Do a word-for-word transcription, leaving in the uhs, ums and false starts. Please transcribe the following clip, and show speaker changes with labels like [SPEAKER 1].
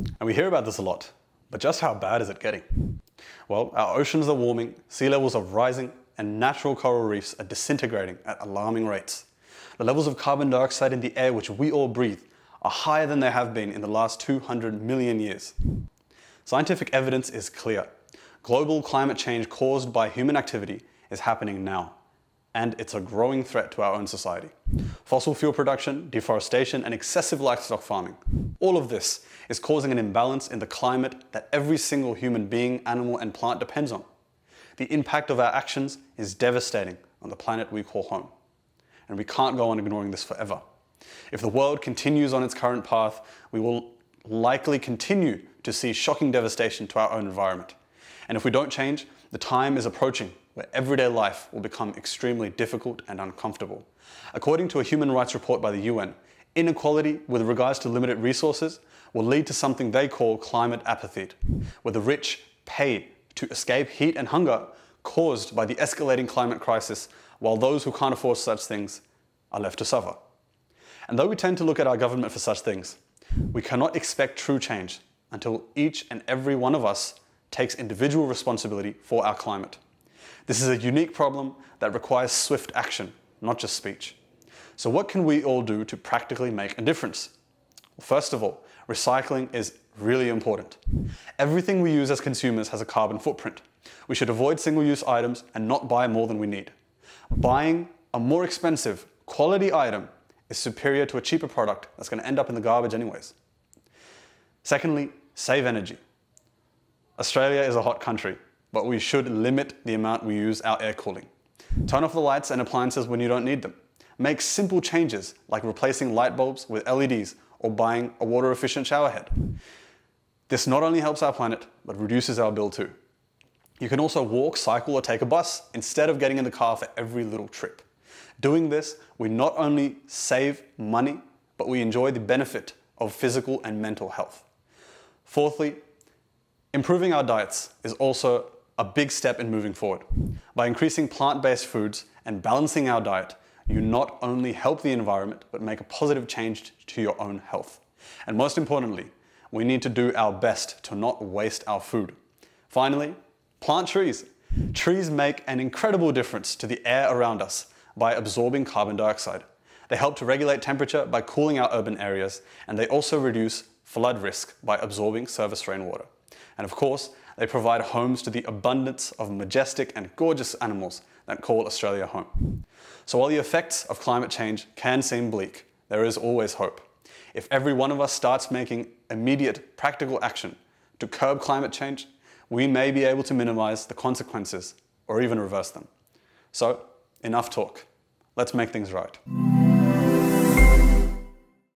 [SPEAKER 1] And we hear about this a lot, but just how bad is it getting? Well, our oceans are warming, sea levels are rising, and natural coral reefs are disintegrating at alarming rates. The levels of carbon dioxide in the air which we all breathe are higher than they have been in the last two hundred million years. Scientific evidence is clear. Global climate change caused by human activity is happening now, and it's a growing threat to our own society. Fossil fuel production, deforestation, and excessive livestock farming. All of this is causing an imbalance in the climate that every single human being, animal, and plant depends on. The impact of our actions is devastating on the planet we call home. And we can't go on ignoring this forever. If the world continues on its current path, we will likely continue to see shocking devastation to our own environment. And if we don't change, the time is approaching where everyday life will become extremely difficult and uncomfortable. According to a human rights report by the U N, inequality with regards to limited resources will lead to something they call climate apathy, where the rich pay to escape heat and hunger caused by the escalating climate crisis, while those who can't afford such things are left to suffer. And though we tend to look at our government for such things, we cannot expect true change until each and every one of us takes individual responsibility for our climate. This is a unique problem that requires swift action, not just speech. So what can we all do to practically make a difference? Well, first of all, recycling is really important. Everything we use as consumers has a carbon footprint. We should avoid single-use items and not buy more than we need. Buying a more expensive, quality item is superior to a cheaper product that's going to end up in the garbage anyways. Secondly, save energy. Australia is a hot country, but we should limit the amount we use our air cooling. Turn off the lights and appliances when you don't need them. Make simple changes like replacing light bulbs with L E Ds or buying a water-efficient shower head. This not only helps our planet, but reduces our bill too. You can also walk, cycle, or take a bus instead of getting in the car for every little trip. Doing this, we not only save money, but we enjoy the benefit of physical and mental health. Fourthly, improving our diets is also a big step in moving forward. By increasing plant-based foods and balancing our diet, you not only help the environment, but make a positive change to your own health. And most importantly, we need to do our best to not waste our food. Finally, plant trees. Trees make an incredible difference to the air around us by absorbing carbon dioxide. They help to regulate temperature by cooling our urban areas, and they also reduce flood risk by absorbing surface rainwater. And of course, they provide homes to the abundance of majestic and gorgeous animals that call Australia home. So while the effects of climate change can seem bleak, there is always hope. If every one of us starts making immediate practical action to curb climate change, we may be able to minimize the consequences or even reverse them. So, enough talk. Let's make things right.